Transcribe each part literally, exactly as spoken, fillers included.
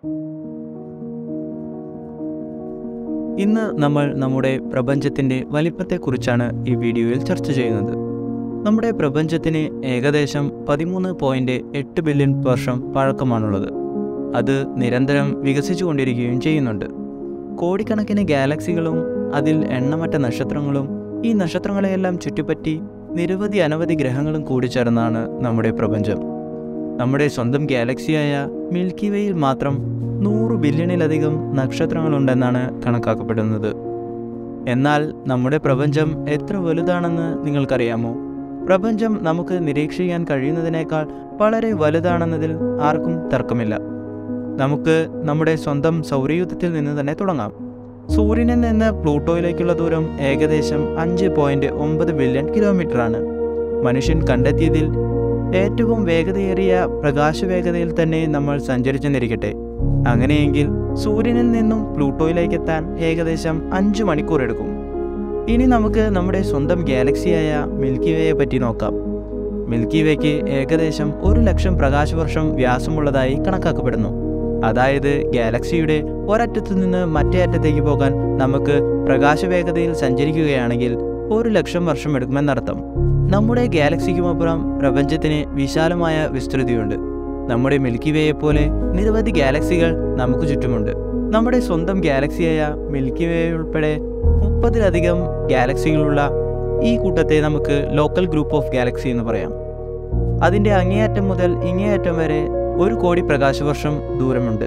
ഇന്ന് നമ്മൾ നമ്മുടെ പ്രപഞ്ചത്തിൻ്റെ വലിപ്പത്തെക്കുറിച്ചാണ് ഈ വീഡിയോയിൽ ചർച്ച ചെയ്യുന്നത്. നമ്മുടെ പ്രപഞ്ചത്തിന് ഏകദേശം പതിമൂന്ന് പോയിൻറ്റ് എട്ട് ബില്യൺ വർഷം പഴക്കമാണുള്ളത്. അത് നിരന്തരം വികസിച്ചുകൊണ്ടിരിക്കുകയും ചെയ്യുന്നുണ്ട്. കോടിക്കണക്കിന് ഗാലക്സികളും അതിൽ എണ്ണമറ്റ നക്ഷത്രങ്ങളും ഈ നക്ഷത്രങ്ങളെയെല്ലാം ചുറ്റിപ്പറ്റി നിരവധി അനവധി ഗ്രഹങ്ങളും കൂടിച്ചേർന്നാണ് നമ്മുടെ പ്രപഞ്ചം. നമ്മുടെ സ്വന്തം ഗാലക്സിയായ മിൽക്കി വേയിൽ മാത്രം നൂറ് ബില്യണിലധികം നക്ഷത്രങ്ങളുണ്ടെന്നാണ് കണക്കാക്കപ്പെടുന്നത്. എന്നാൽ നമ്മുടെ പ്രപഞ്ചം എത്ര വലുതാണെന്ന് നിങ്ങൾക്കറിയാമോ? പ്രപഞ്ചം നമുക്ക് നിരീക്ഷിക്കാൻ കഴിയുന്നതിനേക്കാൾ വളരെ വലുതാണെന്നതിൽ ആർക്കും തർക്കമില്ല. നമുക്ക് നമ്മുടെ സ്വന്തം സൗരയൂഥത്തിൽ നിന്ന് തന്നെ തുടങ്ങാം. സൂര്യനിൽ നിന്ന് പ്ലൂട്ടോയിലേക്കുള്ള ദൂരം ഏകദേശം അഞ്ച് പോയിൻറ്റ് ഒമ്പത് ബില്യൺ കിലോമീറ്ററാണ്. മനുഷ്യൻ കണ്ടെത്തിയതിൽ ഏറ്റവും വേഗതയേറിയ പ്രകാശവേഗതയിൽ തന്നെ നമ്മൾ സഞ്ചരിച്ചെന്നിരിക്കട്ടെ. അങ്ങനെയെങ്കിൽ സൂര്യനിൽ നിന്നും പ്ലൂട്ടോയിലേക്കെത്താൻ ഏകദേശം അഞ്ച് മണിക്കൂർ എടുക്കും. ഇനി നമുക്ക് നമ്മുടെ സ്വന്തം ഗാലക്സിയായ മിൽക്കി വേയെ പറ്റി നോക്കാം. മിൽക്കി വേക്ക് ഏകദേശം ഒരു ലക്ഷം പ്രകാശവർഷം വ്യാസമുള്ളതായി കണക്കാക്കപ്പെടുന്നു. അതായത് ഗാലക്സിയുടെ ഒരറ്റത്തു നിന്ന് മറ്റേ അറ്റത്തേക്ക് പോകാൻ നമുക്ക് പ്രകാശവേഗതയിൽ സഞ്ചരിക്കുകയാണെങ്കിൽ ഒരു ലക്ഷം വർഷം എടുക്കുമെന്നർത്ഥം. നമ്മുടെ ഗാലക്സിക്കുമപ്പുറം പ്രപഞ്ചത്തിന് വിശാലമായ വിസ്തൃതിയുണ്ട്. നമ്മുടെ മിൽക്കി വേയെപ്പോലെ നിരവധി ഗാലക്സികൾ നമുക്ക് ചുറ്റുമുണ്ട്. നമ്മുടെ സ്വന്തം ഗാലക്സിയായ മിൽക്കി വേ ഉൾപ്പെടെ മുപ്പതിലധികം ഗാലക്സികളുള്ള ഈ കൂട്ടത്തെ നമുക്ക് ലോക്കൽ ഗ്രൂപ്പ് ഓഫ് ഗാലക്സി എന്ന് പറയാം. അതിൻ്റെ അങ്ങേയറ്റം മുതൽ ഇങ്ങേയറ്റം വരെ ഒരു കോടി പ്രകാശവർഷം ദൂരമുണ്ട്.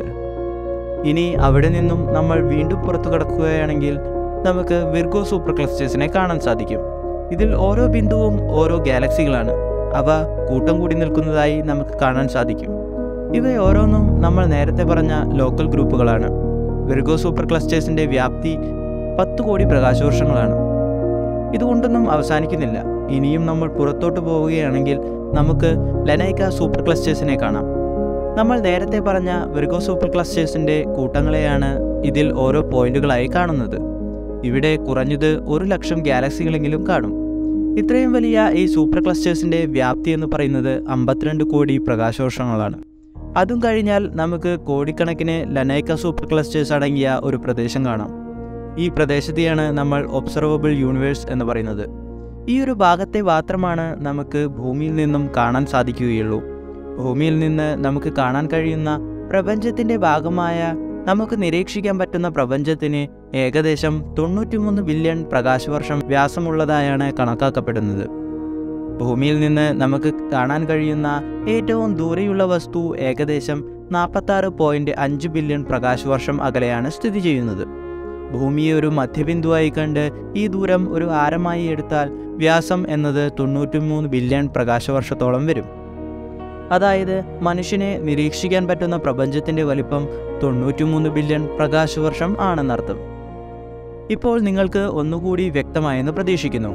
ഇനി അവിടെ നിന്നും നമ്മൾ വീണ്ടും പുറത്തു കടക്കുകയാണെങ്കിൽ നമുക്ക് വിർഗോ സൂപ്പർ ക്ലസ്റ്റേഴ്സിനെ കാണാൻ സാധിക്കും. ഇതിൽ ഓരോ ബിന്ദുവും ഓരോ ഗാലക്സികളാണ്. അവ കൂട്ടം കൂടി നിൽക്കുന്നതായി നമുക്ക് കാണാൻ സാധിക്കും. ഇവ ഓരോന്നും നമ്മൾ നേരത്തെ പറഞ്ഞ ലോക്കൽ ഗ്രൂപ്പുകളാണ്. വിർഗോ സൂപ്പർ ക്ലസ്റ്റേഴ്സിൻ്റെ വ്യാപ്തി പത്ത് കോടി പ്രകാശവർഷങ്ങളാണ്. ഇതുകൊണ്ടൊന്നും അവസാനിക്കുന്നില്ല. ഇനിയും നമ്മൾ പുറത്തോട്ട് പോവുകയാണെങ്കിൽ നമുക്ക് ലനൈക്ക സൂപ്പർ ക്ലസ്റ്റേഴ്സിനെ കാണാം. നമ്മൾ നേരത്തെ പറഞ്ഞ വിർഗോ സൂപ്പർ ക്ലസ്റ്റേഴ്സിൻ്റെ കൂട്ടങ്ങളെയാണ് ഇതിൽ ഓരോ പോയിന്റുകളായി കാണുന്നത്. ഇവിടെ കുറഞ്ഞത് ഒരു ലക്ഷം ഗാലക്സികളെങ്കിലും കാണും. ഇത്രയും വലിയ ഈ സൂപ്പർ ക്ലസ്റ്റേഴ്സിൻ്റെ വ്യാപ്തി എന്ന് പറയുന്നത് അമ്പത്തിരണ്ട് കോടി പ്രകാശവർഷങ്ങളാണ്. അതും കഴിഞ്ഞാൽ നമുക്ക് കോടിക്കണക്കിന് ലനൈക്ക സൂപ്പർ ക്ലസ്റ്റേഴ്സ് അടങ്ങിയ ഒരു പ്രദേശം കാണാം. ഈ പ്രദേശത്തെയാണ് നമ്മൾ ഒബ്സർവബിൾ യൂണിവേഴ്സ് എന്ന് പറയുന്നത്. ഈ ഒരു ഭാഗത്തെ മാത്രമാണ് നമുക്ക് ഭൂമിയിൽ നിന്നും കാണാൻ സാധിക്കുകയുള്ളൂ. ഭൂമിയിൽ നിന്ന് നമുക്ക് കാണാൻ കഴിയുന്ന പ്രപഞ്ചത്തിൻ്റെ ഭാഗമായ നമുക്ക് നിരീക്ഷിക്കാൻ പറ്റുന്ന പ്രപഞ്ചത്തിന് ഏകദേശം തൊണ്ണൂറ്റിമൂന്ന് ബില്യൺ പ്രകാശവർഷം വ്യാസമുള്ളതായാണ് കണക്കാക്കപ്പെടുന്നത്. ഭൂമിയിൽ നിന്ന് നമുക്ക് കാണാൻ കഴിയുന്ന ഏറ്റവും ദൂരെയുള്ള വസ്തു ഏകദേശം നാൽപ്പത്താറ് പോയിൻറ്റ് അഞ്ച് ബില്യൺ പ്രകാശവർഷം അകലെയാണ് സ്ഥിതി ചെയ്യുന്നത്. ഭൂമിയെ ഒരു മധ്യബിന്ദുവായി കണ്ട് ഈ ദൂരം ഒരു ആരമായി എടുത്താൽ വ്യാസം എന്നത് തൊണ്ണൂറ്റിമൂന്ന് ബില്യൺ പ്രകാശവർഷത്തോളം വരും. അതായത് മനുഷ്യനെ നിരീക്ഷിക്കാൻ പറ്റുന്ന പ്രപഞ്ചത്തിൻ്റെ വലിപ്പം തൊണ്ണൂറ്റിമൂന്ന് ബില്യൺ പ്രകാശവർഷം ആണെന്നർത്ഥം. ഇപ്പോൾ നിങ്ങൾക്ക് ഒന്നുകൂടി വ്യക്തമായെന്ന് പ്രതീക്ഷിക്കുന്നു.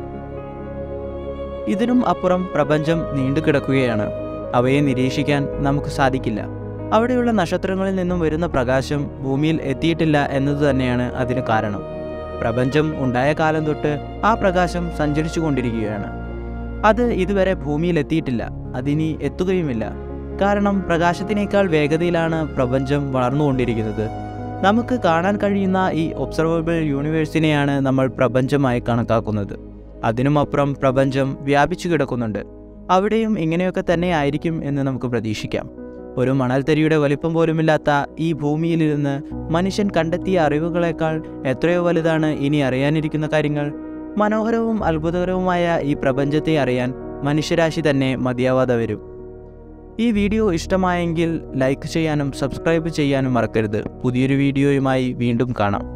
ഇതിനും അപ്പുറം പ്രപഞ്ചം നീണ്ടുകിടക്കുകയാണ്. അവയെ നിരീക്ഷിക്കാൻ നമുക്ക് സാധിക്കില്ല. അവിടെയുള്ള നക്ഷത്രങ്ങളിൽ നിന്നും വരുന്ന പ്രകാശം ഭൂമിയിൽ എത്തിയിട്ടില്ല എന്നത് തന്നെയാണ് അതിന് കാരണം. പ്രപഞ്ചം ഉണ്ടായ കാലം തൊട്ട് ആ പ്രകാശം സഞ്ചരിച്ചു കൊണ്ടിരിക്കുകയാണ്. അത് ഇതുവരെ ഭൂമിയിൽ എത്തിയിട്ടില്ല. അതിനി എത്തുകയുമില്ല. കാരണം പ്രകാശത്തിനേക്കാൾ വേഗതയിലാണ് പ്രപഞ്ചം വളർന്നുകൊണ്ടിരിക്കുന്നത്. നമുക്ക് കാണാൻ കഴിയുന്ന ഈ ഒബ്സർവബിൾ യൂണിവേഴ്സിനെയാണ് നമ്മൾ പ്രപഞ്ചമായി കണക്കാക്കുന്നത്. അതിനുമപ്പുറം പ്രപഞ്ചം വ്യാപിച്ചു കിടക്കുന്നുണ്ട്. അവിടെയും ഇങ്ങനെയൊക്കെ തന്നെ ആയിരിക്കും എന്ന് നമുക്ക് പ്രതീക്ഷിക്കാം. ഒരു മണൽത്തരിയുടെ വലിപ്പം പോലുമില്ലാത്ത ഈ ഭൂമിയിലിരുന്ന് മനുഷ്യൻ കണ്ടെത്തിയ അറിവുകളേക്കാൾ എത്രയോ വലുതാണ് ഇനി അറിയാനിരിക്കുന്ന കാര്യങ്ങൾ. മനോഹരവും അത്ഭുതകരവുമായ ഈ പ്രപഞ്ചത്തെ അറിയാൻ മനുഷ്യരാശി തന്നെ മതിയാവാതെ വരും. ഈ വീഡിയോ ഇഷ്ടമായെങ്കിൽ ലൈക്ക് ചെയ്യാനും സബ്സ്ക്രൈബ് ചെയ്യാനും മറക്കരുത്. പുതിയൊരു വീഡിയോയുമായി വീണ്ടും കാണാം.